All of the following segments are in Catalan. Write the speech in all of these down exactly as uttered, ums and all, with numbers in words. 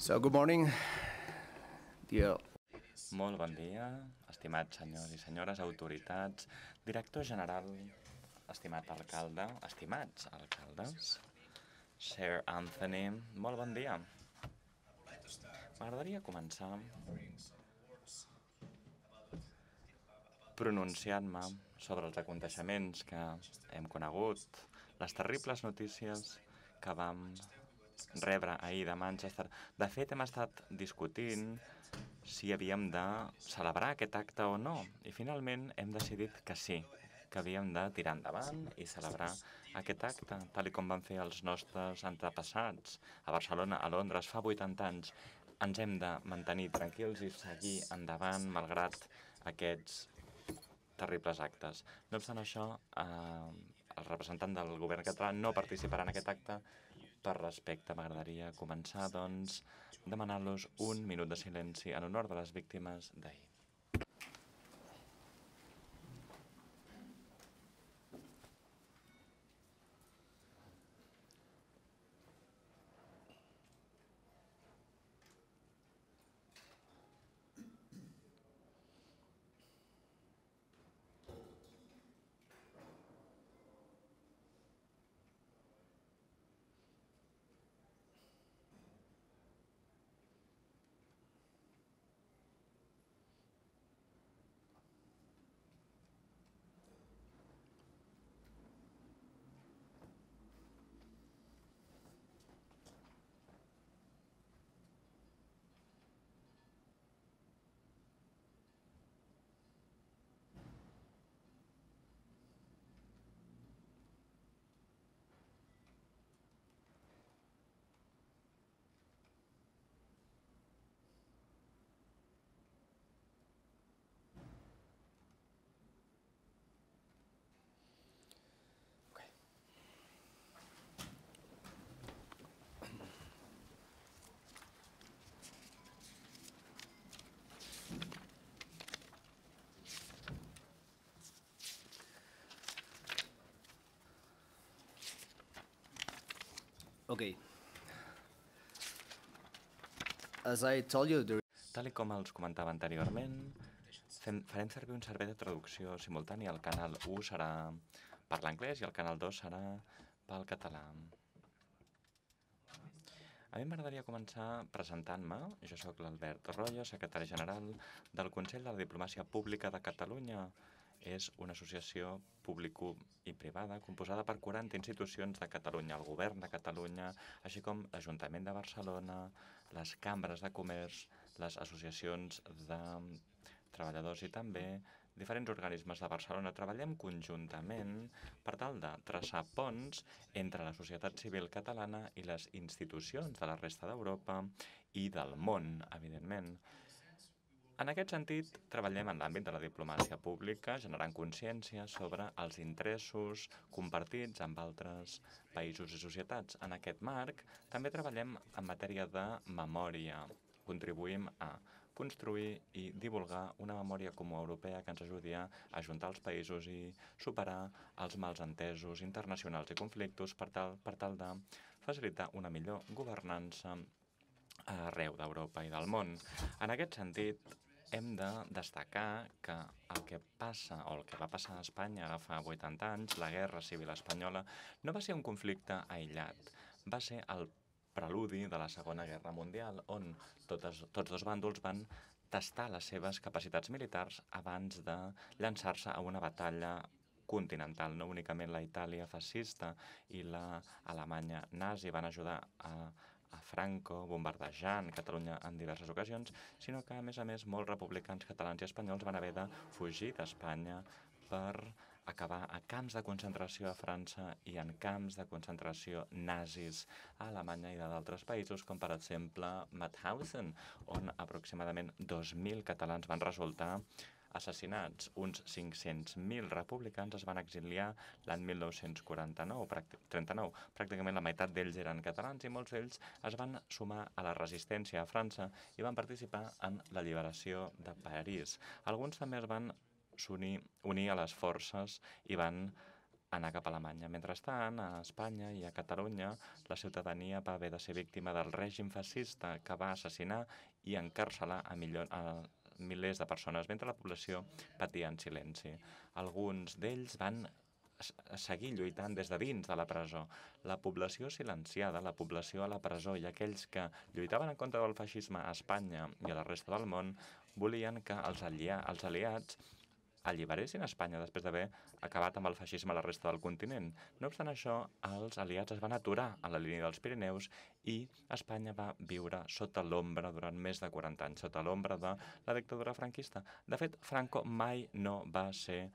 So, good morning, dear. Molt bon dia, estimats senyors i senyores, autoritats, director general, estimat alcalde, estimats alcaldes, Sir Anthony, molt bon dia. M'agradaria començar pronunciant-me sobre els aconteixements que hem conegut, les terribles notícies que vam rebre ahir de Manchester. De fet, hem estat discutint si havíem de celebrar aquest acte o no, i finalment hem decidit que sí, que havíem de tirar endavant i celebrar aquest acte, tal com van fer els nostres antepassats a Barcelona, a Londres, fa vuitanta anys. Ens hem de mantenir tranquils i seguir endavant malgrat aquests terribles actes. No obstant això, eh, el representant del govern català no participarà en aquest acte. Per respecte, m'agradaria començar, doncs, demanant-los un minut de silenci en honor de les víctimes d'ahir. Okay. As I told you, there... Tal com els comentava anteriorment, fem, farem servir un servei de traducció simultani. El canal u serà per l'anglès i el canal dos serà pel català. A mi m'agradaria començar presentant-me. Jo sóc l'Albert Royo, secretari general del Consell de la Diplomàcia Pública de Catalunya. És una associació pública i privada composada per quaranta institucions de Catalunya, el govern de Catalunya, així com l'Ajuntament de Barcelona, les cambres de comerç, les associacions de treballadors i també diferents organismes de Barcelona. Treballem conjuntament per tal de traçar ponts entre la societat civil catalana i les institucions de la resta d'Europa i del món, evidentment. En aquest sentit, treballem en l'àmbit de la diplomàcia pública, generant consciència sobre els interessos compartits amb altres països i societats. En aquest marc, també treballem en matèria de memòria. Contribuïm a construir i divulgar una memòria comú europea que ens ajudi a ajuntar els països i superar els malentesos internacionals i conflictes per tal, per tal de facilitar una millor governança arreu d'Europa i del món. En aquest sentit, hem de destacar que el que passa o el que va passar a Espanya ara fa vuitanta anys, la Guerra Civil Espanyola, no va ser un conflicte aïllat. Va ser el preludi de la Segona Guerra Mundial, on totes, tots dos bàndols van tastar les seves capacitats militars abans de llançar-se a una batalla continental. No únicament la Itàlia fascista i l'Alemanya nazi van ajudar a a Franco, bombardejant Catalunya en diverses ocasions, sinó que, a més a més, molts republicans catalans i espanyols van haver de fugir d'Espanya per acabar a camps de concentració a França i en camps de concentració nazis a Alemanya i d'altres països, com per exemple Mauthausen, on aproximadament dos mil catalans van resultar assassinats. Uns cinc-cents mil republicans es van exiliar l'any mil nou-cents quaranta-nou, trenta-nou. Pràcticament la meitat d'ells eren catalans i molts d'ells es van sumar a la resistència a França i van participar en l'alliberació de París. Alguns també es van unir a les forces i van anar cap a Alemanya. Mentrestant, a Espanya i a Catalunya, la ciutadania va haver de ser víctima del règim fascista que va assassinar i encarcelar a, milions, a milers de persones, mentre la població patia en silenci. Alguns d'ells van seguir lluitant des de dins de la presó. La població silenciada, la població a la presó i aquells que lluitaven en contra del feixisme a Espanya i a la resta del món volien que els, alia els aliats alliberessin Espanya després d'haver acabat amb el feixisme a la resta del continent. No obstant això, els aliats es van aturar a la línia dels Pirineus i Espanya va viure sota l'ombra durant més de quaranta anys, sota l'ombra de la dictadura franquista. De fet, Franco mai no va ser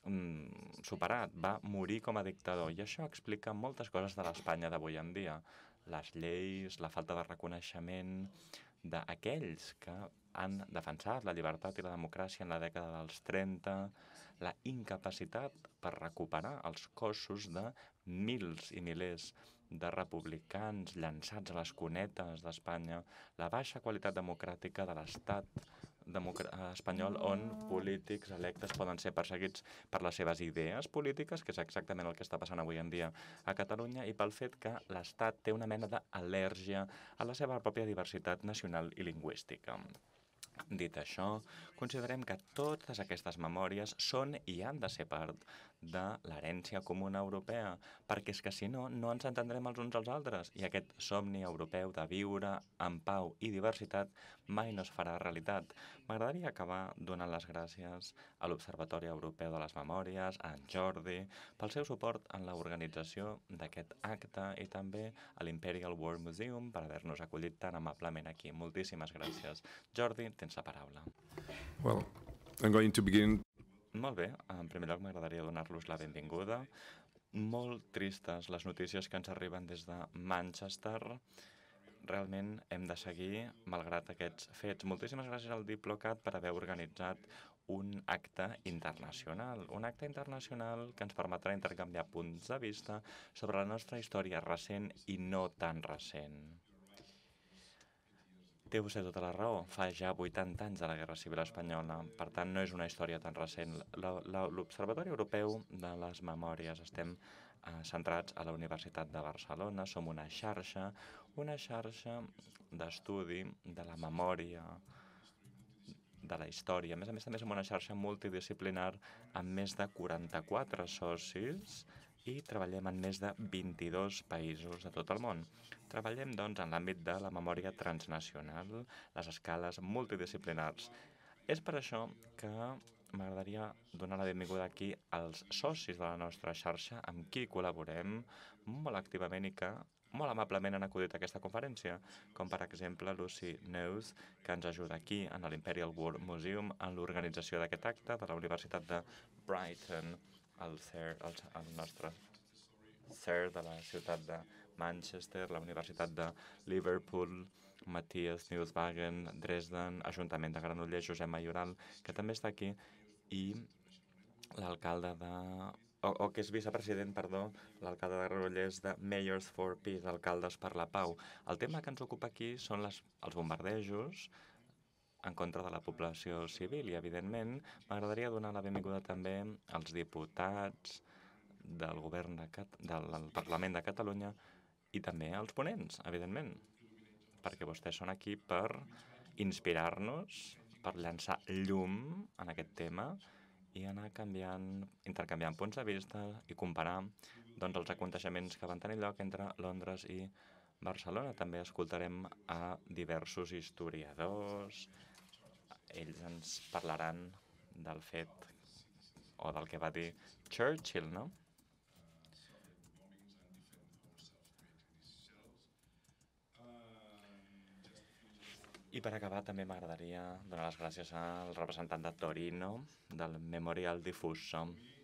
mm, superat, va morir com a dictador, i això explica moltes coses de l'Espanya d'avui en dia. Les lleis, la falta de reconeixement d'aquells que han defensat la llibertat i la democràcia en la dècada dels trenta, la incapacitat per recuperar els cossos de mils i milers de republicans llançats a les cunetes d'Espanya, la baixa qualitat democràtica de l'estat espanyol, on polítics electes poden ser perseguits per les seves idees polítiques, que és exactament el que està passant avui en dia a Catalunya, i pel fet que l'Estat té una mena d'al·lèrgia a la seva pròpia diversitat nacional i lingüística. Dit això, considerem que totes aquestes memòries són i han de ser part de l'herència comuna europea, perquè és que si no, no ens entendrem els uns als altres, i aquest somni europeu de viure en pau i diversitat mai no es farà realitat. M'agradaria acabar donant les gràcies a l'Observatori Europeu de les Memòries, a en Jordi, pel seu suport en l'organització d'aquest acte, i també a l'Imperial War Museum per haver-nos acollit tan amablement aquí. Moltíssimes gràcies. Jordi, tens la paraula. Well, I'm going to begin. Molt bé, en primer lloc m'agradaria donar-los la benvinguda. Molt tristes les notícies que ens arriben des de Manchester. Realment hem de seguir, malgrat aquests fets. Moltíssimes gràcies al Diplocat per haver organitzat un acte internacional. Un acte internacional que ens permetrà intercanviar punts de vista sobre la nostra història recent i no tan recent. Té vostè tota la raó, fa ja vuitanta anys de la Guerra Civil Espanyola, per tant no és una història tan recent. L'Observatori Europeu de les Memòries estem eh, centrats a la Universitat de Barcelona, som una xarxa, una xarxa d'estudi de la memòria, de la història. A més a més, també som una xarxa multidisciplinar amb més de quaranta-quatre socis i treballem en més de vint-i-dos països de tot el món. Treballem, doncs, en l'àmbit de la memòria transnacional, les escales multidisciplinars. És per això que m'agradaria donar la benvinguda aquí als socis de la nostra xarxa, amb qui col·laborem molt activament i que molt amablement han acudit a aquesta conferència, com per exemple Lucy Neus, que ens ajuda aquí en l'Imperial War Museum en l'organització d'aquest acte de la Universitat de Brighton, el, CER, el, el nostre C E R de la ciutat de Manchester, la Universitat de Liverpool, Matthias Newswagen, Dresden, Ajuntament de Granollers, Josep Mayoral, que també està aquí, i l'alcalde de... O, o que és vicepresident, perdó, l'alcalde de Granollers de Mayors for Peace, alcaldes per la pau. El tema que ens ocupa aquí són les, els bombardejos en contra de la població civil, i evidentment m'agradaria donar la benvinguda també als diputats del govern de Cat del Parlament de Catalunya i també als ponents, evidentment, perquè vostès són aquí per inspirar-nos, per llançar llum en aquest tema i anar canviant, intercanviant punts de vista i comparar doncs, els aconteixements que van tenir lloc entre Londres i Barcelona. També escoltarem a diversos historiadors. Ells ens parlaran del fet o del que va dir Churchill, no? I per acabar també m'agradaria donar les gràcies al representant de Torino del Memorial Difuso.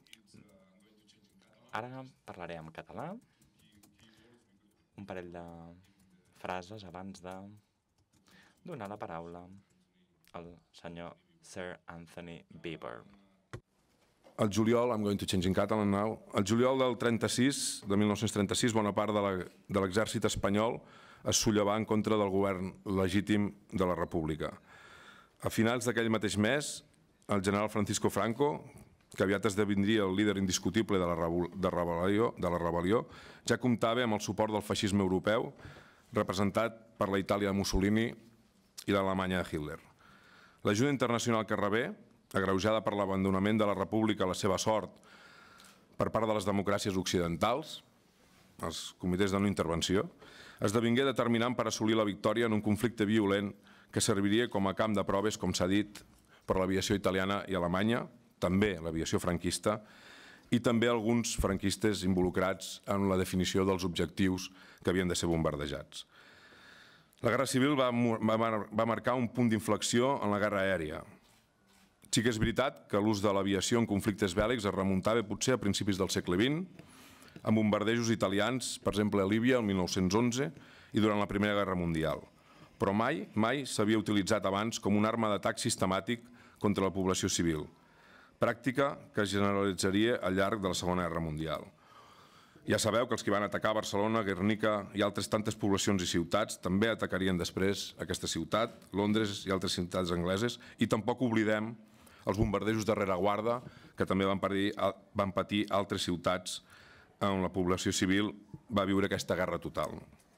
Ara parlaré en català un parell de frases abans de donar la paraula al senyor Sir Anthony Beevor. El juliol, I'm going to change in Catalan now, el juliol del trenta-sis, de mil nou-cents trenta-sis, bona part de l'exèrcit espanyol es sollevà en contra del govern legítim de la República. A finals d'aquell mateix mes, el general Francisco Franco, que aviat esdevindria el líder indiscutible de la rebel·lió, de la rebel·lió, ja comptava amb el suport del feixisme europeu, representat per la Itàlia de Mussolini i l'Alemanya de Hitler. L'ajuda internacional que rebé, agreujada per l'abandonament de la República a la seva sort per part de les democràcies occidentals, els comitès de no intervenció, esdevingué determinant per assolir la victòria en un conflicte violent que serviria com a camp de proves, com s'ha dit, per l'aviació italiana i alemanya, també l'aviació franquista, i també alguns franquistes involucrats en la definició dels objectius que havien de ser bombardejats. La Guerra Civil va, va marcar un punt d'inflexió en la guerra aèria. Sí que és veritat que l'ús de l'aviació en conflictes bèl·lics es remuntava potser a principis del segle vint, amb bombardejos italians, per exemple a Líbia el mil nou-cents onze i durant la Primera Guerra Mundial. Però mai, mai s'havia utilitzat abans com una arma d'atac sistemàtic contra la població civil, pràctica que es generalitzaria al llarg de la Segona Guerra Mundial. Ja sabeu que els que van atacar Barcelona, Guernica i altres tantes poblacions i ciutats també atacarien després aquesta ciutat, Londres i altres ciutats angleses, i tampoc oblidem els bombardejos de rereguarda que també van patir, van patir altres ciutats on la població civil va viure aquesta guerra total.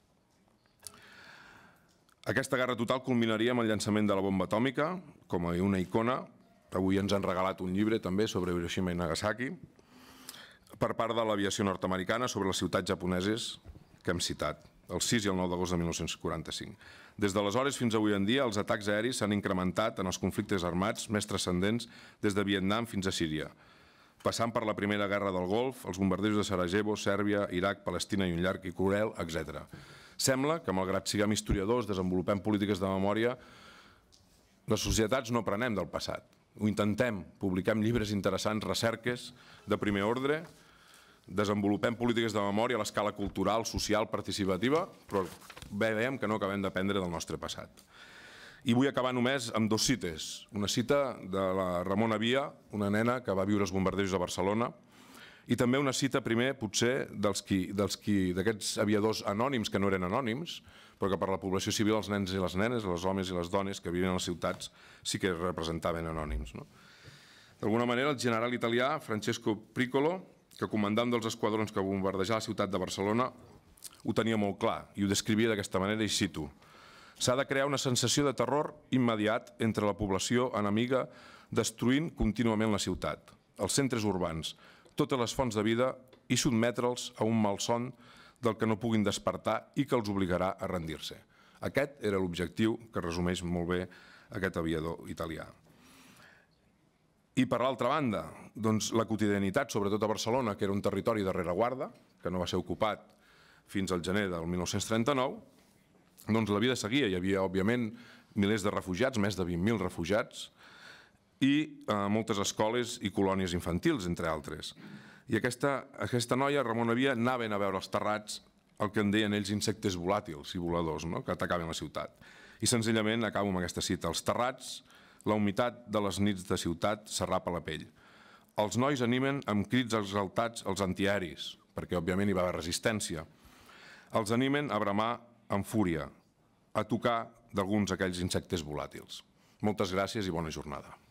Aquesta guerra total culminaria amb el llançament de la bomba atòmica, com a una icona. Avui ens han regalat un llibre també sobre Hiroshima i Nagasaki, per part de l'aviació nord-americana sobre les ciutats japoneses que hem citat, el sis i el nou d'agost de mil nou-cents quaranta-cinc. Des d'aleshores fins avui en dia, els atacs aeris s'han incrementat en els conflictes armats més transcendents des de Vietnam fins a Síria, passant per la Primera Guerra del Golf, els bombardejos de Sarajevo, Sèrbia, Iraq, Palestina i un llarg i cruel, etcètera. Sembla que, malgrat siguem historiadors, desenvolupem polítiques de memòria, les societats no aprenem del passat. Ho intentem, publiquem llibres interessants, recerques de primer ordre, desenvolupem polítiques de memòria a l'escala cultural, social, participativa, però bé veiem que no acabem d'aprendre del nostre passat. I vull acabar només amb dos cites. Una cita de la Ramona Via, una nena que va viure els bombardejos a Barcelona, i també una cita primer, potser, d'aquests aviadors anònims que no eren anònims, però que per la població civil, els nens i les nenes, els homes i les dones que viven a les ciutats, sí que es representaven anònims. D'alguna manera, el general italià Francesco Priccolo, que comandant dels esquadrons que bombardejà la ciutat de Barcelona, ho tenia molt clar i ho descrivia d'aquesta manera, i cito: «S'ha de crear una sensació de terror immediat entre la població enemiga destruint contínuament la ciutat, els centres urbans, totes les fonts de vida i sotmetre'ls a un malson del que no puguin despertar i que els obligarà a rendir-se». Aquest era l'objectiu que resumeix molt bé aquest aviador italià. I per l'altra banda, doncs, la quotidianitat, sobretot a Barcelona, que era un territori de rereguarda, que no va ser ocupat fins al gener del mil nou-cents trenta-nou, doncs la vida seguia. Hi havia, òbviament, milers de refugiats, més de vint mil refugiats, i eh, moltes escoles i colònies infantils, entre altres. I aquesta, aquesta noia, Ramona Via, anaven a veure els terrats, el que en deien ells insectes volàtils i voladors, no?, que atacaven la ciutat. I senzillament acabo amb aquesta cita: els terrats, la humitat de les nits de ciutat s'arrapa la pell. Els nois animen amb crits exaltats els antiaeris, perquè òbviament hi va haver resistència. Els animen a bramar amb fúria, a tocar d'alguns d'aquells insectes volàtils. Moltes gràcies i bona jornada.